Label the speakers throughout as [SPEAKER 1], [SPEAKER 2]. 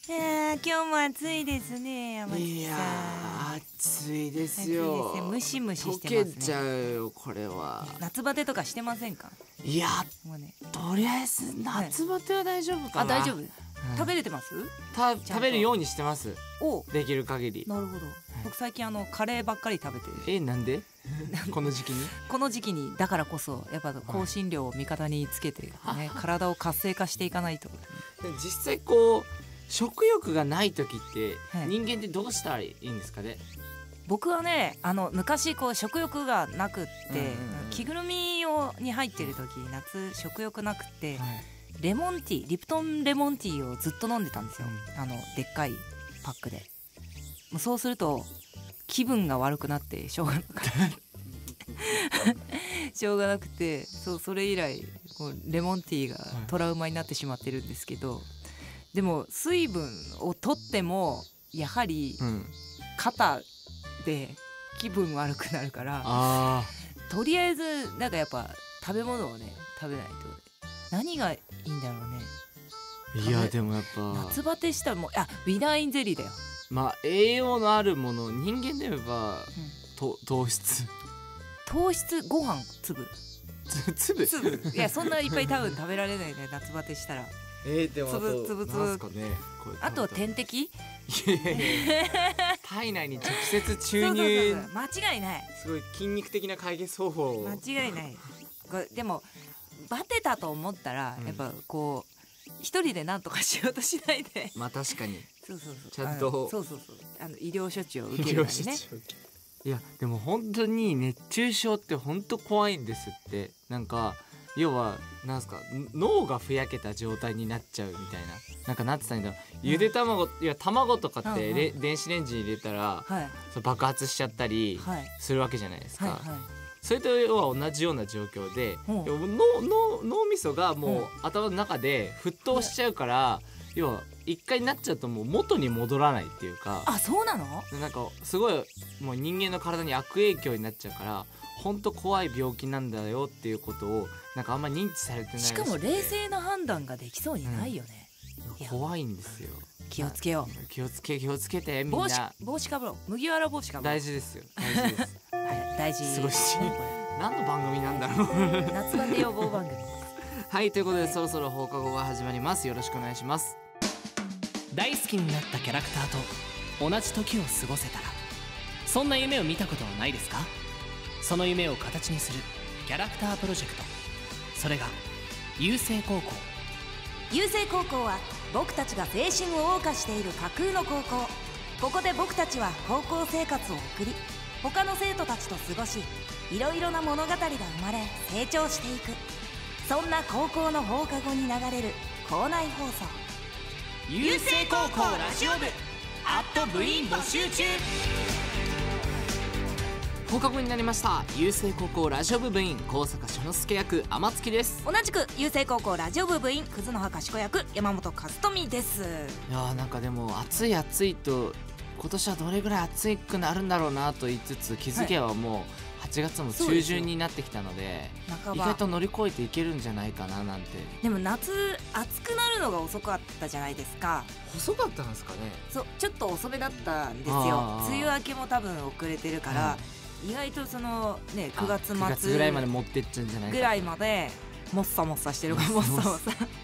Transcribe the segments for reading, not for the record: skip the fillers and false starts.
[SPEAKER 1] 今日も暑いですね、山
[SPEAKER 2] いや
[SPEAKER 1] 地さん。
[SPEAKER 2] 暑いです
[SPEAKER 1] 暑いです
[SPEAKER 2] よ。
[SPEAKER 1] ね、ムシムシして
[SPEAKER 2] 溶
[SPEAKER 1] ますね。
[SPEAKER 2] けちゃうよこれは。
[SPEAKER 1] 夏バテとかしてませんか？
[SPEAKER 2] いや
[SPEAKER 1] もうね。
[SPEAKER 2] とりあえず夏バテは大丈夫かな。
[SPEAKER 1] あ、大丈夫。食べれてます？
[SPEAKER 2] 食べるようにしてます。
[SPEAKER 1] お、
[SPEAKER 2] できる限り。
[SPEAKER 1] なるほど。僕最近カレーばっかり食べてる。
[SPEAKER 2] なんでこの時期に？
[SPEAKER 1] この時期にだからこそやっぱ香辛料を味方につけてね、体を活性化していかないと。
[SPEAKER 2] 実際こう食欲がない時って
[SPEAKER 1] はい
[SPEAKER 2] 人間ってどうしたらいいんですかね。
[SPEAKER 1] 僕はね、昔こう食欲がなくって、着ぐるみに入ってる時夏食欲なくってレモンティー、リプトンレモンティーをずっと飲んでたんですよ。でっかいパックで。もうそうすると気分が悪くなってしょうがなくてしょうがなくて、それ以来こうレモンティーがトラウマになってしまってるんですけど、でも水分を取ってもやはり肩で気分悪くなるから、とりあえずなんかやっぱ食べ物をね食べないと。何がいいんだろうね。
[SPEAKER 2] いやでもやっぱ
[SPEAKER 1] 夏バテしたらもうウィダーインゼリーだよ。
[SPEAKER 2] まあ栄養のあるもの、人間で言えば糖質
[SPEAKER 1] ご飯粒いやそんないっぱい多分食べられないね、夏バテしたら。
[SPEAKER 2] でも
[SPEAKER 1] 粒あと点滴
[SPEAKER 2] 体内に直接注入。
[SPEAKER 1] 間違いない。
[SPEAKER 2] すごい筋肉的な解決方法。
[SPEAKER 1] 間違いない。でもバテたと思ったらやっぱこう一人で何とかしようとしないで、
[SPEAKER 2] まあ確かに
[SPEAKER 1] ち
[SPEAKER 2] ゃんと
[SPEAKER 1] 医療処置を受けるからね。
[SPEAKER 2] いやでも本当に熱中症って本当怖いんですって。なんか要はなんすか、脳がふやけた状態になっちゃうみたいな。なんかなってたんだけど、ゆで卵、いや卵とかって電子レンジに入れたら爆発しちゃったりするわけじゃないですか。それと要は同じような状況で、脳みそがもう頭の中で沸騰しちゃうから、要は一回なっちゃうともう元に戻らないっていうか。
[SPEAKER 1] あ、そうなの？
[SPEAKER 2] なんかすごいもう人間の体に悪影響になっちゃうから、本当怖い病気なんだよっていうことをなんかあんま認知されてないらしくて。
[SPEAKER 1] しかも冷静な判断ができそうにないよね。
[SPEAKER 2] 怖いんですよ。
[SPEAKER 1] 気をつけよう。
[SPEAKER 2] 気をつけてみんな。
[SPEAKER 1] 帽子かぶろう。麦わら帽子かぶろう。
[SPEAKER 2] 大事ですよ。大事です。
[SPEAKER 1] 大事。
[SPEAKER 2] すごい何の番組なんだろう。
[SPEAKER 1] 夏バテ予防番組。
[SPEAKER 2] はい、ということでそろそろ放課後が始まります。よろしくお願いします。
[SPEAKER 3] 大好きになったキャラクターと同じ時を過ごせたら、そんな夢を見たことはないですか？その夢を形にするキャラクタープロジェクト、それが郵政高校。
[SPEAKER 4] 郵政高校は僕たちが青春を謳歌している架空の高校。ここで僕たちは高校生活を送り、他の生徒たちと過ごし、いろいろな物語が生まれ成長していく。そんな高校の放課後に流れる校内放送、
[SPEAKER 3] 郵政高校ラジオ部部員募集中。
[SPEAKER 2] 放課後になりました。郵政高校ラジオ部部員高坂志之介役天月です。
[SPEAKER 4] 同じく郵政高校ラジオ部部員葛野葉賢役山本和富です。
[SPEAKER 2] いやーなんかでも暑いと今年はどれぐらい暑くなるんだろうなと言いつつ、気づけばもう8月も中旬になってきたので、意外と乗り越えていけるんじゃないかななんて。
[SPEAKER 1] でも夏暑くなるのが遅かったじゃないですか。
[SPEAKER 2] 遅かったんですかね。
[SPEAKER 1] そう、ちょっと遅めだったんですよ。梅雨明けも多分遅れてるから、意外とそのね9月末
[SPEAKER 2] ぐらいまで持ってっちゃうんじゃないか
[SPEAKER 1] ぐらいまでもっさもっさしてるかも。もっさもっ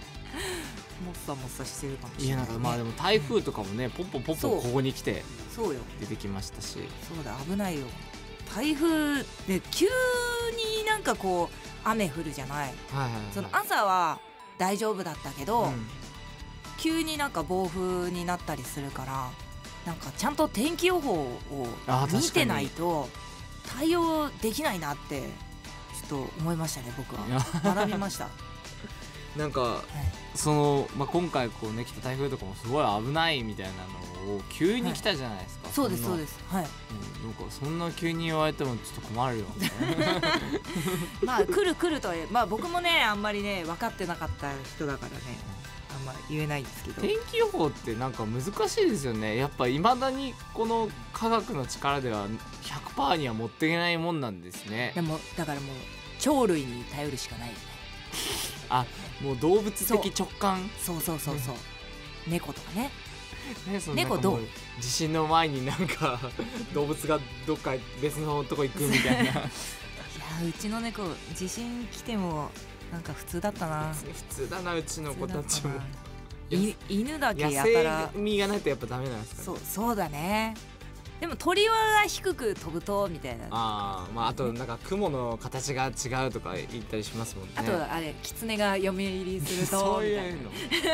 [SPEAKER 1] さしてるかもしれない。
[SPEAKER 2] いやなんかまあでも台風とかもね、ポッポここに来て出てきましたし。
[SPEAKER 1] そうだ、危ないよ。台風で急になんかこう雨降るじゃない。その朝は大丈夫だったけど、急になんか暴風になったりするから、なんかちゃんと天気予報を見てないと対応できないなってちょっと思いましたね。僕は学びました。
[SPEAKER 2] なんか、その今回こうね来た台風とかもすごい危ないみたいなのを急に来たじゃないですか。
[SPEAKER 1] そうです。はい。
[SPEAKER 2] なんかそんな急に言われてもちょっと困るよね。
[SPEAKER 1] まあ来ると僕もねあんまりね分かってなかった人だからね、あんま言えないんですけど。
[SPEAKER 2] 天気予報ってなんか難しいですよね。やっぱいまだにこの科学の力では 100% には持っていけないもんなんですね。
[SPEAKER 1] でもだからもう鳥類に頼るしかないよね。
[SPEAKER 2] もう動物的直感。
[SPEAKER 1] そう、猫とかね。
[SPEAKER 2] ね、その
[SPEAKER 1] 猫どう
[SPEAKER 2] 地震の前になんか動物がどっか別のとこ行くみたいないや
[SPEAKER 1] うちの猫地震来てもなんか普通だったな。
[SPEAKER 2] 普通だな、うちの子たちも。
[SPEAKER 1] 犬だけや
[SPEAKER 2] 野
[SPEAKER 1] たら
[SPEAKER 2] 生味がないとやっぱダメなんですかね。
[SPEAKER 1] そうだね。でも鳥は低く飛ぶとみたいな。
[SPEAKER 2] あとなんか雲の形が違うとか言ったりしますもんね。
[SPEAKER 1] あとあれ狐が嫁入りすると
[SPEAKER 2] そう
[SPEAKER 1] みたい
[SPEAKER 2] いう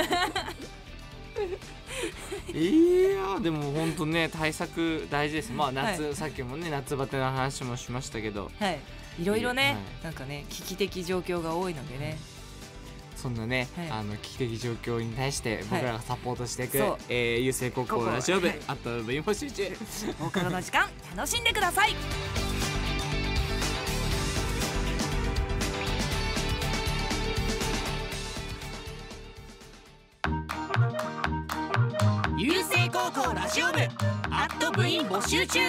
[SPEAKER 2] のでも本当ね、対策大事です。夏、
[SPEAKER 1] はい、
[SPEAKER 2] さっきもね夏バテの話もしましたけど、
[SPEAKER 1] はい、いろいろね、
[SPEAKER 2] はい、
[SPEAKER 1] なんかね危機的状況が多いのでね、
[SPEAKER 2] そんなね、
[SPEAKER 1] はい、
[SPEAKER 2] 危機的状況に対して僕らがサポートしていく、
[SPEAKER 1] はい、
[SPEAKER 2] 郵政高校ラジオ部、
[SPEAKER 1] はい、
[SPEAKER 2] あと部員募集中。
[SPEAKER 1] 放課後の時間楽しんでください。
[SPEAKER 3] 郵政高校ラジオ部部員募集中。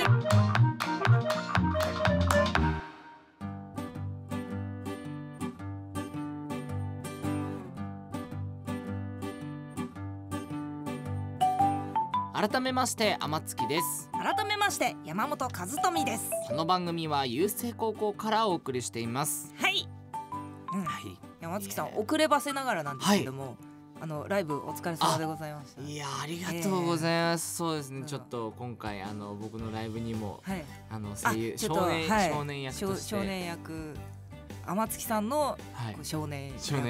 [SPEAKER 3] 改めまして天月です。
[SPEAKER 1] 改めまして山本和富です。
[SPEAKER 3] この番組は郵政高校からお送りしています。
[SPEAKER 1] はい、はい、山月さん遅ればせながらなんですけども、ライブお疲れ様でございました。
[SPEAKER 2] いやありがとうございます。そうですね、ちょっと今回僕のライブにも、
[SPEAKER 1] はい、
[SPEAKER 2] 声優少年役として
[SPEAKER 1] 少年役天月さんの、少年役として、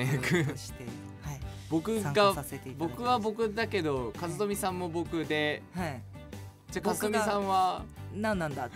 [SPEAKER 1] はい、
[SPEAKER 2] 僕は僕だけど和富さんも僕で、はい、じゃあ和富さんは
[SPEAKER 1] 何なんだって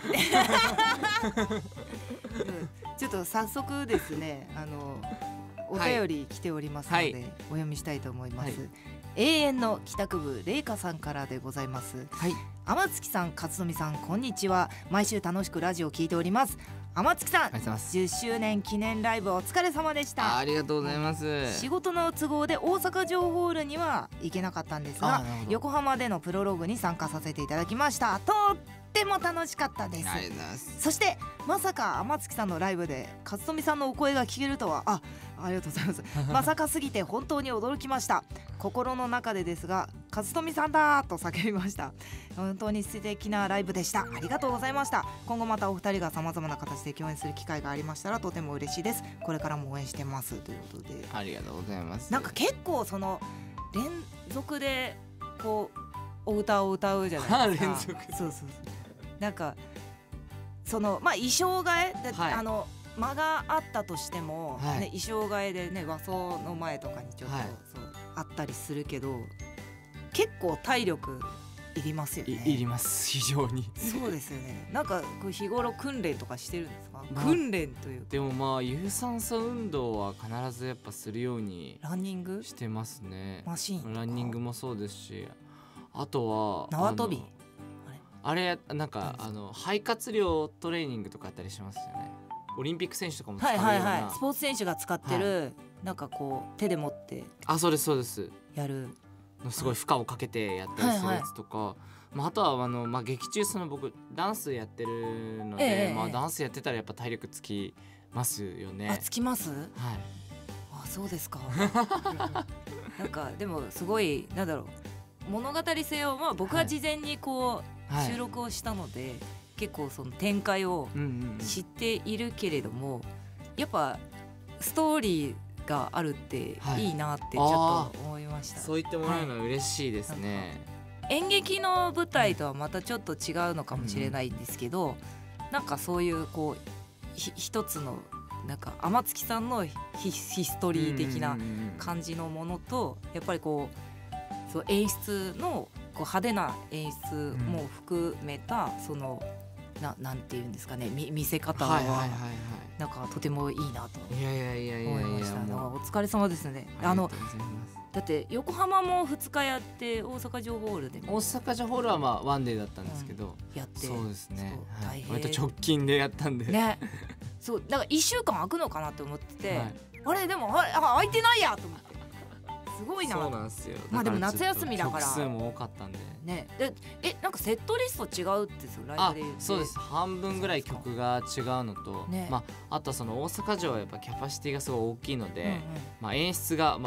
[SPEAKER 1] ちょっと早速ですねお便り来ておりますので、はい、お読みしたいと思います、はい、永遠の帰宅部れいかさんからでございます。はい、天月さん和富さんこんにちは。毎週楽しくラジオを聞いております。天月さん10周年記念ライブお疲れ様でした。
[SPEAKER 2] ありがとうございます。
[SPEAKER 1] 仕事の都合で大阪城ホールには行けなかったんですが、横浜でのプロローグに参加させていただきました。とっても楽しかったです。そしてまさか天月さんのライブで和富さんのお声が聞けるとはありがとうございますまさかすぎて本当に驚きました。心の中でですが和富さんだと叫びました。本当に素敵なライブでした。ありがとうございました。今後またお二人がさまざまな形で共演する機会がありましたらとても嬉しいです。これからも応援してますということで、
[SPEAKER 2] ありがとうございます。
[SPEAKER 1] なんか結構その連続でこうお歌を歌うじゃないですか。
[SPEAKER 2] 連続
[SPEAKER 1] そうなんかその衣装替えで、間があったとしても、衣装替えでね和装の前とかにちょっと、そうあったりするけど結構体力いりますよね。
[SPEAKER 2] いります、非常に。
[SPEAKER 1] そうですよね。なんかこう日頃訓練とかしてるんですか？訓練というか。
[SPEAKER 2] でも有酸素運動は必ずやっぱするように
[SPEAKER 1] ランニング
[SPEAKER 2] してますね。
[SPEAKER 1] マシンとか
[SPEAKER 2] ランニングもそうですし、あとは
[SPEAKER 1] 縄跳び、
[SPEAKER 2] あれなんか肺活量トレーニングとかあったりしますよね。オリンピック選手とかも使うような、
[SPEAKER 1] スポーツ選手が使ってる、なんかこう手で持って
[SPEAKER 2] そうです
[SPEAKER 1] やる
[SPEAKER 2] すごい負荷をかけてやったりするやつとか、あとは劇中僕ダンスやってるので、ダンスやってたらやっぱ体力つきますよね。
[SPEAKER 1] つきます？はい。そうですかなんかでもすごいなんだろう、物語性を僕は事前にこう、収録をしたので結構その展開を知っているけれども、やっぱストーリーがあるっていいなってちょっと思いました。
[SPEAKER 2] そう言ってもらうのは嬉しいですね。
[SPEAKER 1] 演劇の舞台とはまたちょっと違うのかもしれないんですけど、なんかそういうこう一つのなんか天月さんのヒストリー的な感じのものと、やっぱりこうそう演出のこう派手な演出も含めたそのなんていうんですかね、見せ方はなんかとてもいいなと思いました。お疲れ様ですね。だって横浜も2日やって大阪城ホールでも、
[SPEAKER 2] 大阪城ホールはワンデーだったんですけど、
[SPEAKER 1] やって
[SPEAKER 2] そうですね、
[SPEAKER 1] 大変
[SPEAKER 2] 割と直近でやったんで
[SPEAKER 1] ねそうだから1週間空くのかなと思ってて、あれでも空いてないやと思って、すごいな。
[SPEAKER 2] そうなんですよ。
[SPEAKER 1] でも夏休みだから
[SPEAKER 2] 曲数も多かったんで
[SPEAKER 1] ね。でなんかセットリスト違うってライブで言って。
[SPEAKER 2] そうです、半分ぐらい曲が違うのと、あとはその大阪城はやっぱキャパシティがすごい大きいので、演出が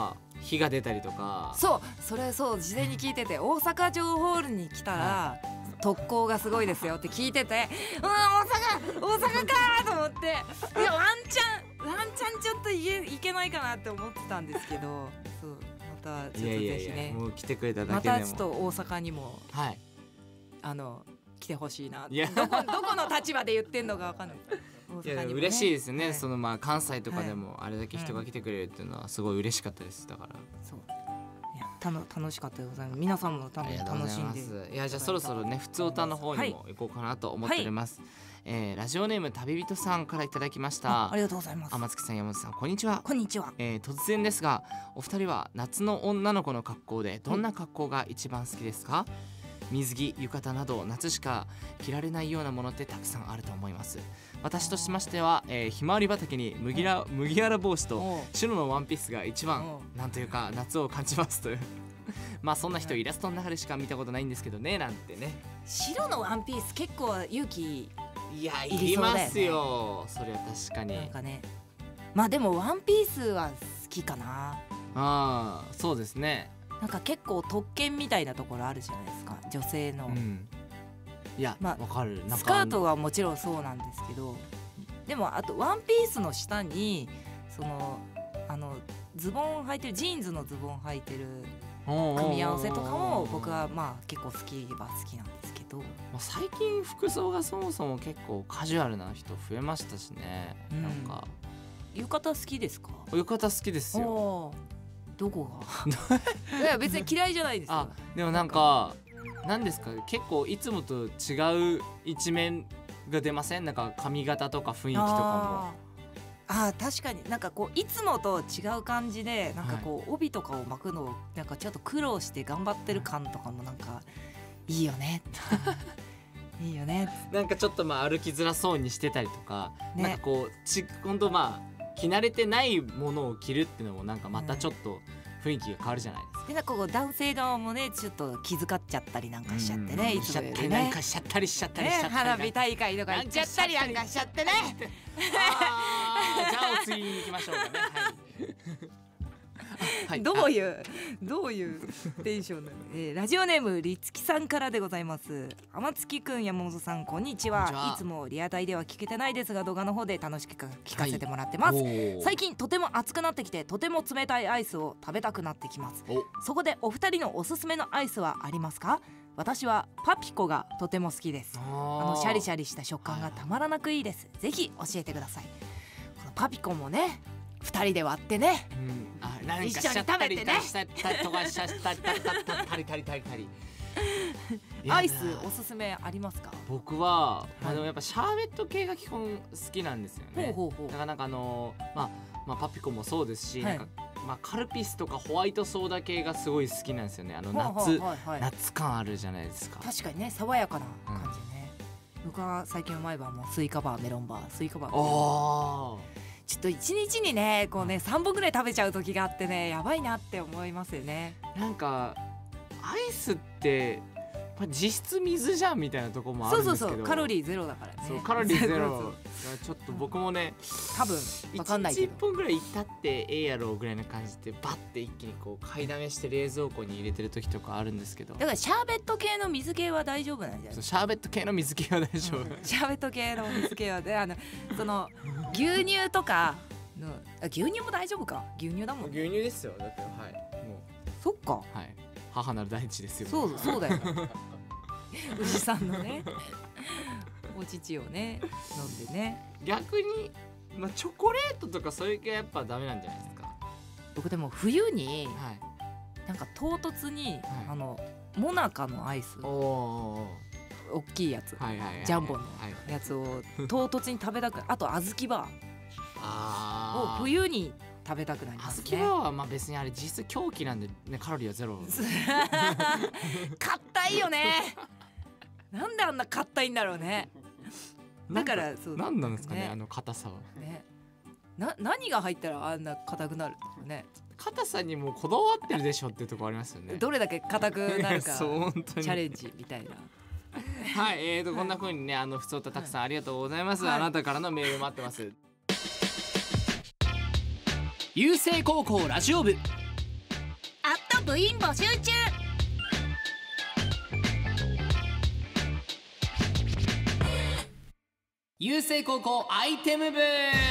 [SPEAKER 2] 火が出たりとか。
[SPEAKER 1] そうそれそう事前に聞いてて、大阪城ホールに来たら特攻がすごいですよって聞いてて、大阪かと思って、いやワンチャンちょっといけないかなって思ってたんですけど、そうまたちょっとぜひね、
[SPEAKER 2] もう来てくれただけ
[SPEAKER 1] ま
[SPEAKER 2] でも
[SPEAKER 1] たちょっと大阪にも
[SPEAKER 2] はい
[SPEAKER 1] 来てほしいな。
[SPEAKER 2] いや
[SPEAKER 1] どこの立場で言ってんのかわかんない。大
[SPEAKER 2] いや
[SPEAKER 1] 阪にもね
[SPEAKER 2] 嬉しいですね、
[SPEAKER 1] はい
[SPEAKER 2] そのまあ関西とかでもあれだけ人が来てくれるっていうのはすごい嬉しかったです。だから
[SPEAKER 1] そういや楽しかったでございます。皆さんも多分
[SPEAKER 2] ありがとうご
[SPEAKER 1] 楽しんで。
[SPEAKER 2] ざいます。いやじゃあそろそろね普通歌の方にも行こうかなと思っております、ラジオネーム旅人さんからいただきました
[SPEAKER 1] ありがとうございます。
[SPEAKER 2] 天月さん山本さんこんにちは。
[SPEAKER 1] こんにちは。
[SPEAKER 2] 突然ですがお二人は夏の女の子の格好でどんな格好が一番好きですか？水着浴衣など夏しか着られないようなものってたくさんあると思います。私としましては、ひまわり畑に麦わら帽子と白のワンピースが一番なんというか夏を感じますというまあそんな人イラストの中でしか見たことないんですけどねなんてね。
[SPEAKER 1] 白のワンピース結構勇気
[SPEAKER 2] いやい
[SPEAKER 1] いり
[SPEAKER 2] り
[SPEAKER 1] そうだよね
[SPEAKER 2] ますよそれは確かに。
[SPEAKER 1] なんかね。まあでもワンピースは好きかな。
[SPEAKER 2] ああそうですね。
[SPEAKER 1] なんか結構特権みたいなところあるじゃないですか、女性の、
[SPEAKER 2] いや
[SPEAKER 1] まあ
[SPEAKER 2] わかる。なんか
[SPEAKER 1] スカートはもちろんそうなんですけど、でもあとワンピースの下にそのズボン履いてる、ジーンズのズボン履いてる組み合わせとかも僕はまあ結構好きは好きなんですけど、
[SPEAKER 2] 最近服装がそもそも結構カジュアルな人増えましたしね、なんか
[SPEAKER 1] 浴衣好きですか？
[SPEAKER 2] 浴衣好きですよ。
[SPEAKER 1] どこがいや別に嫌いじゃないですよ。
[SPEAKER 2] あでもなんかなんですか結構いつもと違う一面が出ません？なんか髪型とか雰囲気とか
[SPEAKER 1] も。確かになんかこういつもと違う感じでなんかこう帯とかを巻くのをなんかちょっと苦労して頑張ってる感とかもなんかいいよねいいよね。
[SPEAKER 2] なんかちょっとまあ歩きづらそうにしてたりとか、ね、なんかこう本当まあ着慣れてないものを着るっていうのもなんかまたちょっと雰囲気が変わるじゃないですか。
[SPEAKER 1] でなんかこう男性側もねちょっと気遣っちゃったりなんかしちゃってね、いつもよりね
[SPEAKER 2] なんかしちゃったりしちゃったりしちゃったり、
[SPEAKER 1] 花火大会とか行っちゃったりなんかしちゃってね
[SPEAKER 2] じゃあお次に行きましょうかね。はい、
[SPEAKER 1] どういうテンションなの、ラジオネームりつきさんからでございます。天月くん山本さんこんにちは。いつもリアタイでは聞けてないですが動画の方で楽しく聞かせてもらってます、最近とても暑くなってきてとても冷たいアイスを食べたくなってきます。そこでお二人のおすすめのアイスはありますか？私はパピコがとても好きです。シャリシャリした食感がたまらなくいいです。ぜひ教えてください。このパピコもね2人で割ってね、一緒に食べてねアイスおすすめありますか？
[SPEAKER 2] 僕は、でもやっぱシャーベット系が基本好きなんですよね。だからなんかパピコもそうですし、なんかカルピスとかホワイトソーダ系がすごい好きなんですよね。夏感あるじゃないですか。
[SPEAKER 1] 確かにね爽やかな感じね、僕は最近毎晩もスイカバーメロンバースイカバーちょっと1日にねこうね3本ぐらい食べちゃう時があってねやばいなって思いますよね。
[SPEAKER 2] なんかアイスって実質水じゃんみたいなところもあるんですけど、
[SPEAKER 1] そうカロリーゼロだからね。
[SPEAKER 2] そうカロリーゼロちょっと僕もね
[SPEAKER 1] 多分分かんないけど
[SPEAKER 2] 1本ぐらいいったってええやろうぐらいな感じでバッて一気にこう買いだめして冷蔵庫に入れてる時とかあるんですけど、
[SPEAKER 1] だからシャーベット系の水系は大丈夫なんじゃない？
[SPEAKER 2] シャーベット系の水系は大丈夫、
[SPEAKER 1] シャーベット系の水系はでその牛乳とかの牛乳も大丈夫か？牛乳だもん、
[SPEAKER 2] 牛乳ですよだって。もう
[SPEAKER 1] そっか、
[SPEAKER 2] 母なる大地ですよ。
[SPEAKER 1] そうだよ牛さんのねお乳をね飲んでね。
[SPEAKER 2] 逆に、チョコレートとかそういう系やっぱダメなんじゃないですか？
[SPEAKER 1] 僕でも冬に、なんか唐突に、モナカのアイス大きいやつ、ジャンボのやつを唐突に食べたくあと小豆バーを冬に食べたくなりますね。
[SPEAKER 2] 小豆バーは別にあれ実質狂気なんで、ね、カロリーはゼロ
[SPEAKER 1] 硬いよねなんであんな硬いんだろうね。だからそう
[SPEAKER 2] 何なんですかねあの硬さは
[SPEAKER 1] ね。何が入ったらあんな硬くなるのね。
[SPEAKER 2] 硬さにもこだわってるでしょっていうところありますよね。
[SPEAKER 1] どれだけ硬くなるかチ
[SPEAKER 2] 本当に
[SPEAKER 1] ャレンジみたいな
[SPEAKER 2] はい、こんな風にね普通歌たくさんありがとうございます、あなたからのメール待ってます。
[SPEAKER 3] 郵政高校ラジオ部
[SPEAKER 4] 部員募集中。
[SPEAKER 3] 郵政高校アイテム部。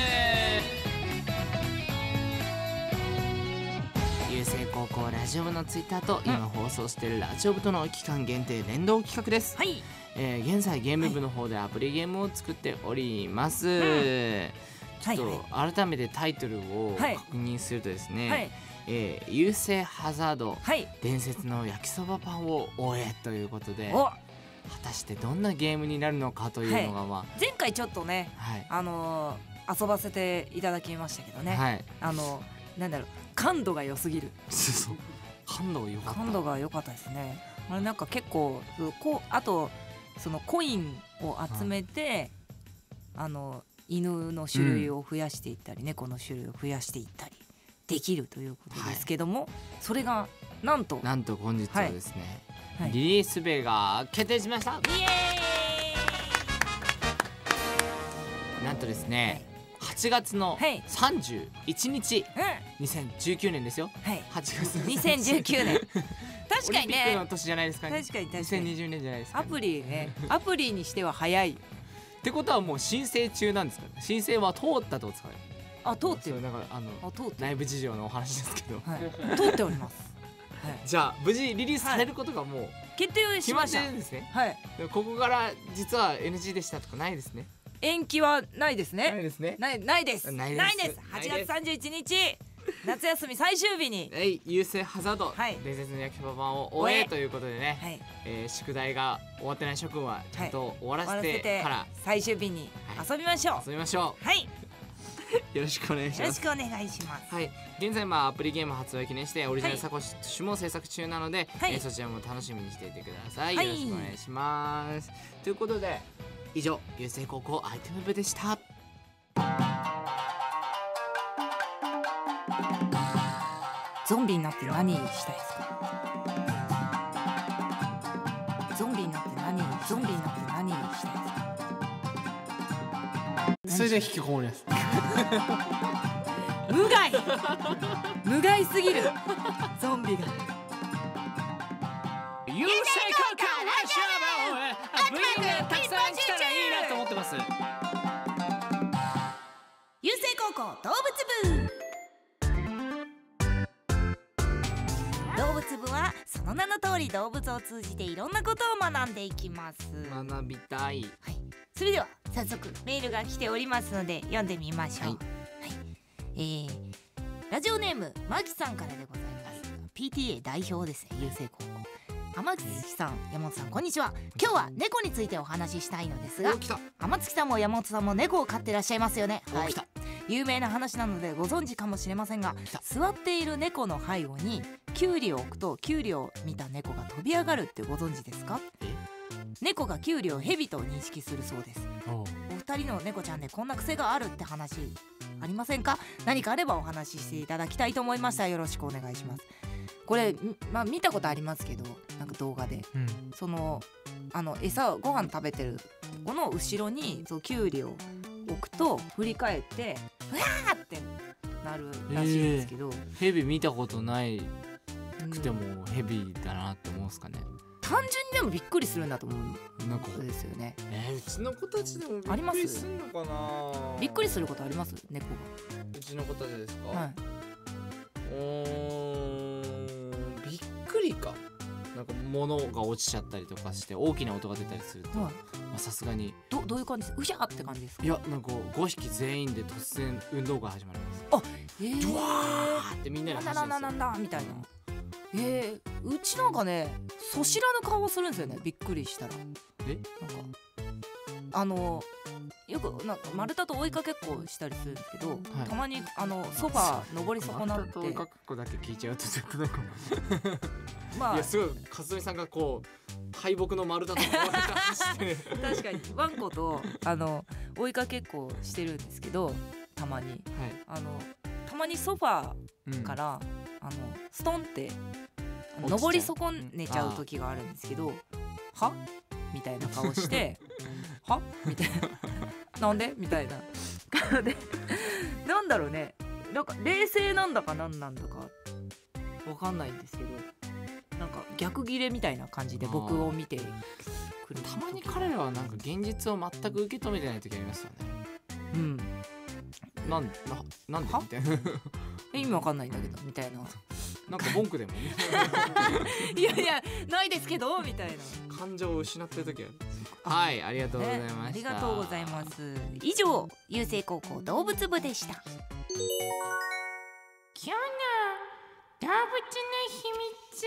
[SPEAKER 2] 郵政高校ラジオ部のツイッターと今放送しているラジオ部との期間限定連動企画です。
[SPEAKER 1] はい、
[SPEAKER 2] 現在ゲーム部の方でアプリゲームを作っております、ちょっと改めてタイトルを確認するとですね、郵政ハザード、伝説の焼きそばパンを終えということで、果たしてどんなゲームになるのかというのが、
[SPEAKER 1] 前回ちょっとね、遊ばせていただきましたけどね、なんだろう、感度が良すぎる。
[SPEAKER 2] 感度が良かった。
[SPEAKER 1] 感度が良かったですね。あれなんか結構あとそのコインを集めて、犬の種類を増やしていったり、猫の種類を増やしていったりできるということですけども、それがなんと
[SPEAKER 2] 本日はですね、リリース日が決定しました。イエーイ。なんとですね、8月の31日、2019年ですよ。8月
[SPEAKER 1] 2019年確かにね、オリンピ
[SPEAKER 2] ックの年じゃないですかね。
[SPEAKER 1] 確かに
[SPEAKER 2] 2020年じゃないですか、ね、
[SPEAKER 1] アプリにしては早い
[SPEAKER 2] ってことはもう申請中なんですかね。申請は通ったとですかね。
[SPEAKER 1] 通ってる。
[SPEAKER 2] だから内部事情のお話ですけど、
[SPEAKER 1] 通っております。
[SPEAKER 2] じゃあ無事リリースされることがもう
[SPEAKER 1] 決定しました。
[SPEAKER 2] 決まってるんですね。ここから実は NG でしたとかないですね。
[SPEAKER 1] 延期はないですね。
[SPEAKER 2] ないですね。
[SPEAKER 1] ないです。8月31日夏休み最終日に
[SPEAKER 2] 郵政ハザード、伝説の焼きそばパンを終えということでね、宿題が終わってない諸君はちゃんと終わらせてから
[SPEAKER 1] 最終日に遊びましょう。
[SPEAKER 2] よろしくお願いします。
[SPEAKER 1] よろしくお願いします。
[SPEAKER 2] 現在アプリゲーム発売記念してオリジナルサコッシュも制作中なので、そちらも楽しみにしていてください。よろしくお願いします。ということで以上、郵政高校アイテム部でした。
[SPEAKER 1] ゾンビになって何したいですか？ゾンビになって何したいですか？
[SPEAKER 3] それで引きこもりです。
[SPEAKER 1] 無害すぎるゾンビが。
[SPEAKER 3] 郵政高校ラジオ部、部員がたくさん来たらいいなと思ってます。
[SPEAKER 4] 郵政高校動物部。動物部はその名の通り動物を通じていろんなことを学んでいきます。
[SPEAKER 2] 学びたい。
[SPEAKER 4] それでは早速メールが来ておりますので読んでみましょう。ラジオネームマキさんからでございます。PTA 代表ですね、郵政高校。天月さん、山本さん、こんにちは。今日は猫についてお話ししたいのですが、天月さんも山本さんも猫を飼ってらっしゃいますよね。有名な話なのでご存知かもしれませんが、座っている猫の背後にキュウリを置くとキュウリを見た猫が飛び上がるってご存知ですか？猫がキュウリをヘビと認識するそうです。お二人の猫ちゃんでこんな癖があるって話ありませんか？何かあればお話ししていただきたいと思いました。よろしくお願いします。これ見たことありますけど、なんか動画で、その餌をご飯食べてるこの後ろにキュウリを置くと振り返ってうわーってなるらしいんですけど、
[SPEAKER 2] ヘビ見たことないくてもヘビだなって思うんですかね。
[SPEAKER 1] 単純にでもびっくりするんだと思うんですよね。
[SPEAKER 2] うちの子たちでもびっくりするのかな。
[SPEAKER 1] びっくりすることあります？猫が。
[SPEAKER 2] うちの子たちですか？びっくりか。なんか物が落ちちゃったりとかして大きな音が出たりすると、さすがに
[SPEAKER 1] どういう感じです？うひゃーって感じですか？
[SPEAKER 2] いや、なんか5匹全員で突然運動が始まります。ドワーってみんなで走るんですよ。
[SPEAKER 1] なんだみたいな。うちなんかね、そしらぬ顔をするんですよね。びっくりしたら。なんかよくなんか丸太と追いかけっこしたりするんですけど、たまにソファー登り損なって。
[SPEAKER 2] 丸太と追いかけっこだけ聞いちゃうとちょっとなんかいや、すごい和美さんがこう敗北の丸太と追いかけ走って
[SPEAKER 1] 確かにワンコと追いかけっこしてるんですけど、たまに、たまにソファーから、ストンって登り損ねちゃう時があるんですけど、はみたいな顔してはみたいななんでみたいな顔でなんだろうね、なんか冷静なんだかなんなんだかわかんないんですけど、なんか逆ギレみたいな感じで僕を見てくる。
[SPEAKER 2] たまに彼らはなんか現実を全く受け止めてない時ありますよね。
[SPEAKER 1] うん。
[SPEAKER 2] なんでみたいな
[SPEAKER 1] 意味わかんないんだけどみたいな。
[SPEAKER 2] なんか文句でもね
[SPEAKER 1] いやいやないですけどみたいな
[SPEAKER 2] 感情を失ってる時ある。はい、ありがとうございました。
[SPEAKER 1] ありがとうございます。
[SPEAKER 4] 以上、郵政高校動物部でした。
[SPEAKER 5] 今日の動物の秘密。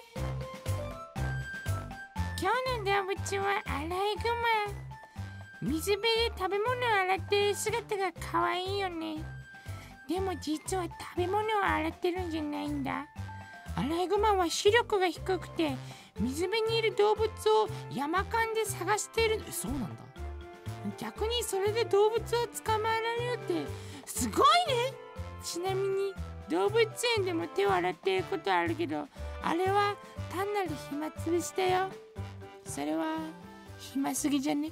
[SPEAKER 5] 今日の動物はアライグマ。水辺で食べ物を洗ってる姿が可愛いよね。でも実は食べ物を洗ってるんじゃないんだ。アライグマは視力が低くて水辺にいる動物を山間で探している。
[SPEAKER 2] そうなんだ。
[SPEAKER 5] 逆にそれで動物を捕まえられるってすごいね。ちなみに動物園でも手を洗っていることあるけど、あれは単なる暇つぶしだよ。それは暇すぎじゃね。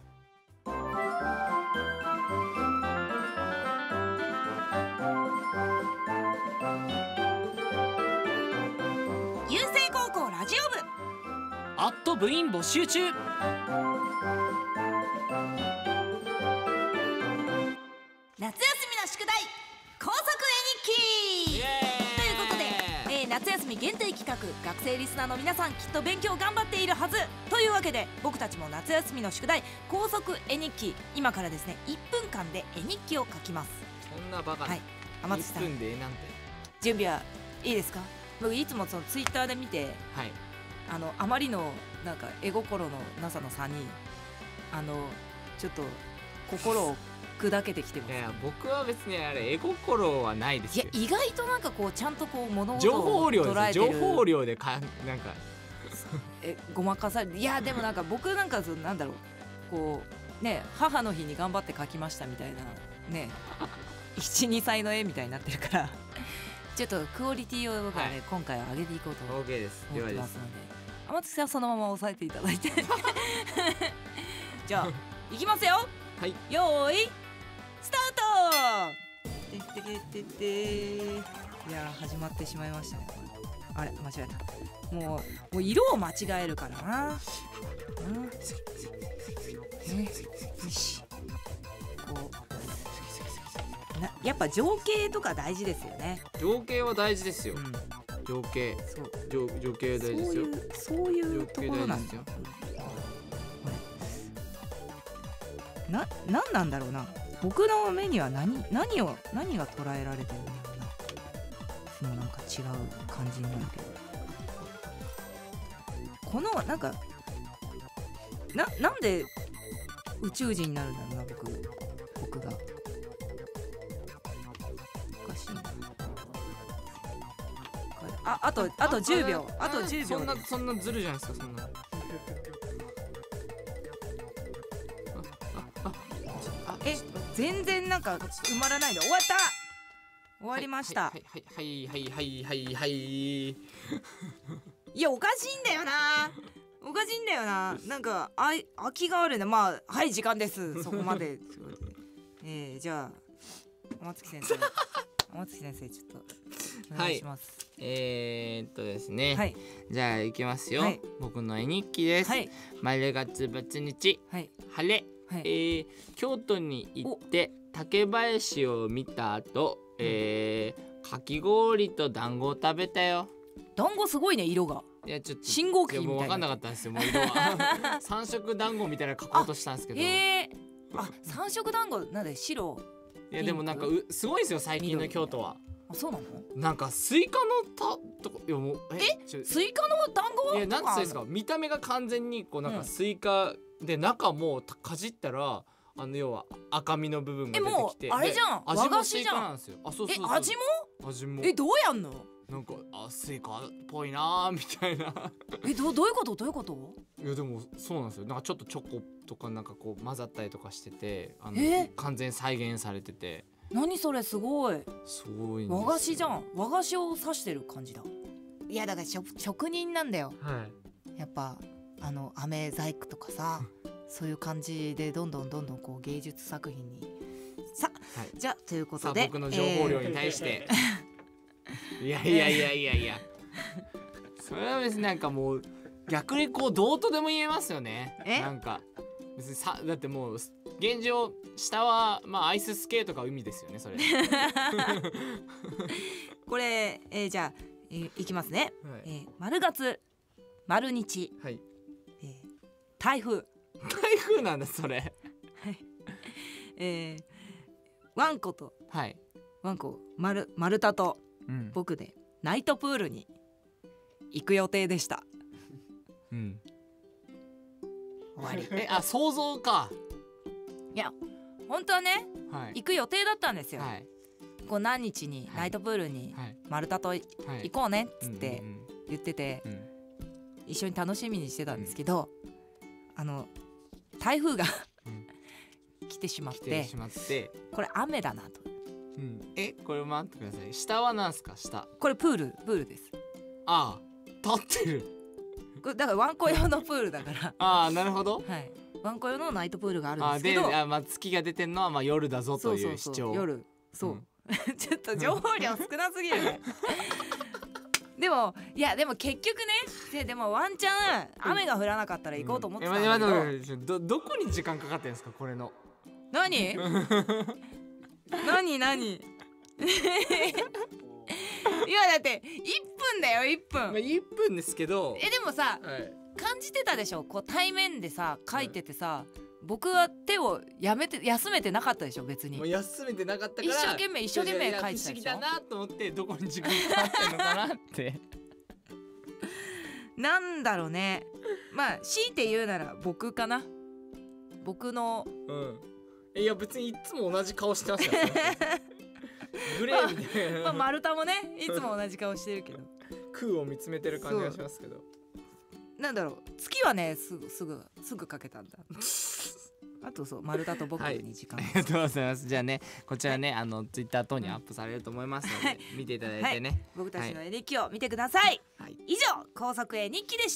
[SPEAKER 4] 郵政高校ラジオ部
[SPEAKER 3] 部員募集中。
[SPEAKER 4] 夏休みの宿題高速絵日記ということで、夏休み限定企画、学生リスナーの皆さんきっと勉強頑張っているはずというわけで、僕たちも夏休みの宿題高速絵日記、今からですね1分間で絵日記を書きます。
[SPEAKER 2] そんなバカな、
[SPEAKER 1] はい、天津さん
[SPEAKER 2] 1分で絵なんて。
[SPEAKER 1] 準備はいいですか？僕いつもそのツイッターで見て、
[SPEAKER 2] はい、
[SPEAKER 1] あまりのなんか絵心のなさの差にちょっと心を砕けてきてます。
[SPEAKER 2] いや僕は別にあれ絵心はないですよ。
[SPEAKER 1] いや意外となんかこうちゃんとこう物事
[SPEAKER 2] 情
[SPEAKER 1] を
[SPEAKER 2] 報量
[SPEAKER 1] 捉えてる。
[SPEAKER 2] 情報量でなんか
[SPEAKER 1] ごまかされる。いやでもなんか僕なんかなんだろう、こうね、母の日に頑張って描きましたみたいなね1、2歳の絵みたいになってるからちょっとクオリティを僕はね、今回は上げていこうと思
[SPEAKER 2] OK です
[SPEAKER 1] ってますので、天月さんそのまま押さえていただいてじゃあいきますよ。
[SPEAKER 2] はい、
[SPEAKER 1] よーいスタート。いや始まってしまいましたね。あれ間違えた。もう色を間違えるからな。よし、こうやっぱ情景とか大事ですよね。
[SPEAKER 2] 情景は大事ですよ、情景、
[SPEAKER 1] そう
[SPEAKER 2] 情景大事ですよ。
[SPEAKER 1] そういうところなんですよ。なんなんだろうな、僕の目には何が捉えられてるんだろうな。そのなんか違う感じになるけど、このなんかなんで宇宙人になるんだろうな、僕がおかしいな。あと10秒、あと10秒で
[SPEAKER 2] そんなずるじゃないですか、そんな。
[SPEAKER 1] 全然なんか埋まらないで終わった。終わりました。
[SPEAKER 2] はい
[SPEAKER 1] いやおかしいんだよな、おかしいんだよな。なんか空きがあるね。まあはい時間です、そこまでじゃあ天月先生ちょっとお願いします。
[SPEAKER 2] ですね、
[SPEAKER 1] はい、
[SPEAKER 2] じゃあいきますよ、
[SPEAKER 1] はい、
[SPEAKER 2] 僕の絵日記です。
[SPEAKER 1] はい、
[SPEAKER 2] 丸月×日、
[SPEAKER 1] はい、
[SPEAKER 2] 晴れ、はい、京都に行って竹林を見た後、かき氷と団子を食べたよ。
[SPEAKER 1] 団子すごいね、色が。
[SPEAKER 2] いやちょっと
[SPEAKER 1] 信号機みたいな。
[SPEAKER 2] もう分かんなかったんですよ、もう色は三色団子みたいな描こうとしたんですけど、
[SPEAKER 1] 三色団子なんで白。
[SPEAKER 2] いやでもなんかすごいですよ最近の京都は。
[SPEAKER 1] あ、そうなの？
[SPEAKER 2] なんかスイカのとか、いやもう
[SPEAKER 1] スイカの団子？
[SPEAKER 2] いやなんていうんですか、見た目が完全にこうなんかスイカで、中もかじったら要は赤身の部分が出てきて、
[SPEAKER 1] もうあれじゃん、
[SPEAKER 2] 味もスイカなんですよ。あ、そう
[SPEAKER 1] 味もどうやんの？
[SPEAKER 2] なんかスイカっぽいなーみたいな
[SPEAKER 1] どういうこと
[SPEAKER 2] いやでもそうなんですよ。なんかちょっとチョコとかなんかこう混ざったりとかしてて、完全再現されてて。
[SPEAKER 1] 何それ、すごい。
[SPEAKER 2] すごい
[SPEAKER 1] 和菓子じゃん。和菓子を指してる感じだ。いやだから職人なんだよ、
[SPEAKER 2] はい、
[SPEAKER 1] やっぱ飴細工とかさそういう感じでどんどんこう芸術作品にはい、じゃあということで
[SPEAKER 2] 僕の情報量に対して、 いやいやいやいやいやそれは別になんかもう逆にこうどうとでも言えますよね。なんか別にさだってもう現状下はまあアイススケートか海ですよねそれ
[SPEAKER 1] これ、じゃあ、いきますね、
[SPEAKER 2] はい、
[SPEAKER 1] 丸月丸日、
[SPEAKER 2] はい、
[SPEAKER 1] 台風
[SPEAKER 2] なんだそれ
[SPEAKER 1] はい、ワンコと、
[SPEAKER 2] はい、
[SPEAKER 1] ワンコ丸太と僕でナイトプールに行く予定でした。
[SPEAKER 2] うん、
[SPEAKER 1] 終わり。
[SPEAKER 2] 想像か。
[SPEAKER 1] いや本当はね、
[SPEAKER 2] はい、
[SPEAKER 1] 行く予定だったんですよ、
[SPEAKER 2] はい、
[SPEAKER 1] こう何日にナイトプールに丸太と行こうねっつって言ってて、一緒に楽しみにしてたんですけど、台風が来てしまってこれ雨だなと、
[SPEAKER 2] これ待ってください。下は何すか？下
[SPEAKER 1] これプールです。
[SPEAKER 2] ああ立ってる
[SPEAKER 1] これだからワンコ用のプールだから
[SPEAKER 2] ああなるほど、
[SPEAKER 1] はい、ワンコ用のナイトプールがあるんですけど、
[SPEAKER 2] まあ、月が出てんのはまあ夜だぞという主張。
[SPEAKER 1] 夜そう、ちょっと情報量少なすぎるねでも結局ねでもワンチャン雨が降らなかったら行こうと思ってたんだけど、
[SPEAKER 2] どこに時間かかってんですかこれの
[SPEAKER 1] 何いやだって1分だよ1分、
[SPEAKER 2] まあ、1分ですけど
[SPEAKER 1] でもさ、感じてたでしょこう対面でさ書いててさ、僕は手を休めてなかったでしょ別に。
[SPEAKER 2] もう休めてなかったから
[SPEAKER 1] 一生懸命書いてたでしょ。
[SPEAKER 2] 不思議だなと思ってどこに時間かかってんのかなって
[SPEAKER 1] なんだろうね。まあ強いて言うなら僕かな。僕の
[SPEAKER 2] いや別にいつも同じ顔してましたよグレーみたいな、
[SPEAKER 1] まあ丸太もねいつも同じ顔してるけど
[SPEAKER 2] 空を見つめてる感じがしますけど、
[SPEAKER 1] なんだろう月はねすぐかけたんだあとそう丸太と僕に時間、
[SPEAKER 2] ありがとうございます。じゃあねこちらね、ツイッター等にアップされると思いますので、見ていただいてね、
[SPEAKER 1] 僕たちの絵日記を見てください、以上高速絵日記でした。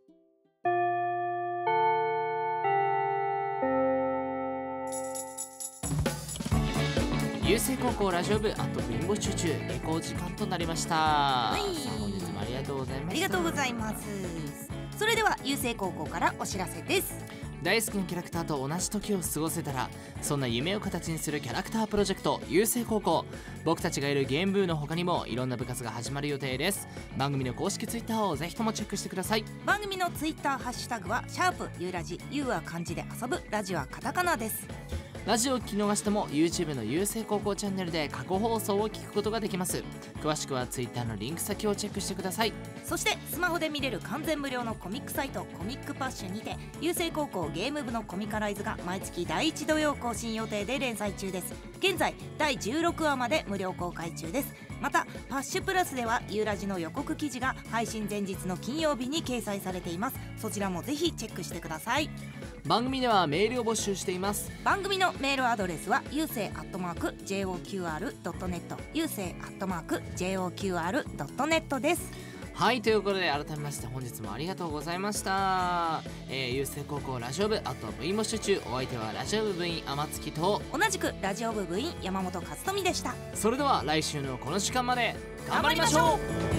[SPEAKER 3] 郵政高校ラジオ部部員募集中、下校時間となりました。さあ本日もありがとうございました。
[SPEAKER 4] ありがとうございます。それでは郵政高校からお知らせです。
[SPEAKER 3] 大好きなキャラクターと同じ時を過ごせたら、そんな夢を形にするキャラクタープロジェクト郵政高校。僕たちがいるゲーム部の他にもいろんな部活が始まる予定です。番組の公式ツイッターをぜひともチェックしてください。
[SPEAKER 4] 番組のツイッターハッシュタグはゆうラジ、ゆうは漢字で遊ぶ、ラジはカタカナです。
[SPEAKER 3] ラジオを聞き逃しても YouTube の郵政高校チャンネルで過去放送を聞くことができます。詳しくは Twitter のリンク先をチェックしてください。
[SPEAKER 4] そしてスマホで見れる完全無料のコミックサイトコミックパッシュにて、郵政高校ゲーム部のコミカライズが毎月第1土曜更新予定で連載中です。現在第16話まで無料公開中です。またパッシュプラスではユーラジの予告記事が配信前日の金曜日に掲載されています。そちらもぜひチェックしてください。
[SPEAKER 3] 番組ではメールを募集しています。
[SPEAKER 4] 番組のメールアドレスはゆうせい@joqr.net、 ゆうせい@joqr.net です。
[SPEAKER 3] はい、ということで改めまして本日もありがとうございました。郵政高校ラジオ部部員募集中、お相手はラジオ部部員天月と
[SPEAKER 4] 同じくラジオ部部員山本和富でした。
[SPEAKER 3] それでは来週のこの時間まで頑張りましょう。